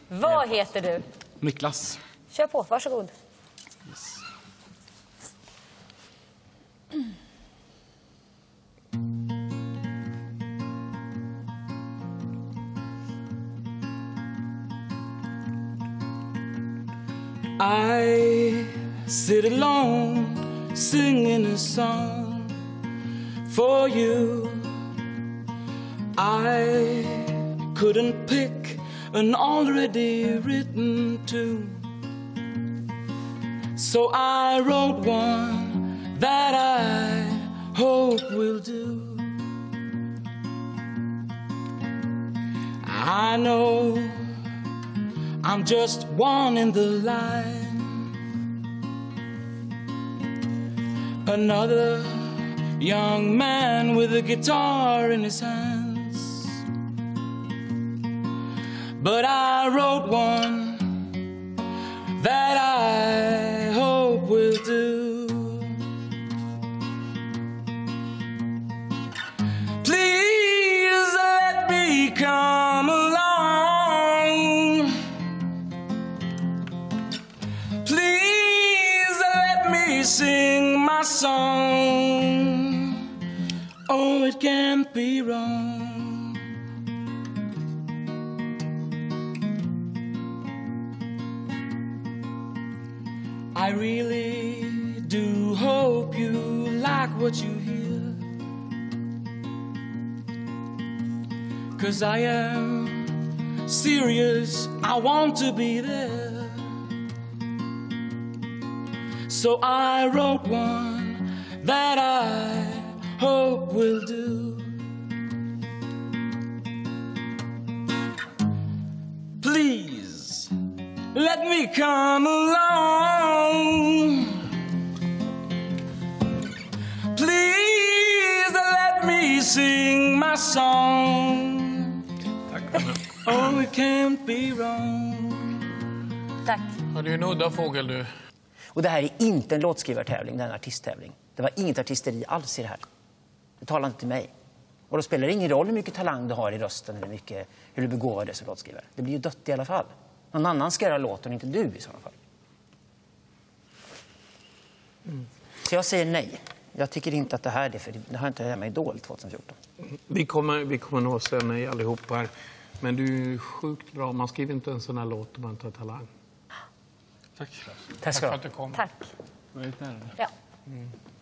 Vad heter du? Niklas. Kör på, varsågod. Yes. I sit alone singing a song for you. I couldn't pick an already written tune, so I wrote one that I hope will do. I know I'm just one in the line, another young man with a guitar in his hands, but I wrote one that I hope will do. Please let me come along. Please let me sing my song. Oh, it can't be wrong. I really do hope you like what you hear, 'cause I am serious, I want to be there. So I wrote one that I hope will do. Please let me come along. Please let me sing my song. Oh, it can't be wrong. Tack. Ja, det är en udda fågel du. Och det här är inte en låtskrivartävling, det är en artisttävling. Det var inget artisteri alls i det här. Det talar inte till mig. Och då spelar det ingen roll hur mycket talang du har i rösten eller hur du begåvar som låtskrivare. Det blir ju dött i alla fall. Någon annan ska göra låten, inte du i sådana fall. Så jag säger nej. Jag tycker inte att det här är för det har inte hemma Idol 2014. Vi kommer nog säga nej allihop här. Men du är sjukt bra. Man skriver inte en sån här låt om man inte har talang. Tack. Tack ska du ha. För att du kom. Tack. Var det nära? Ja.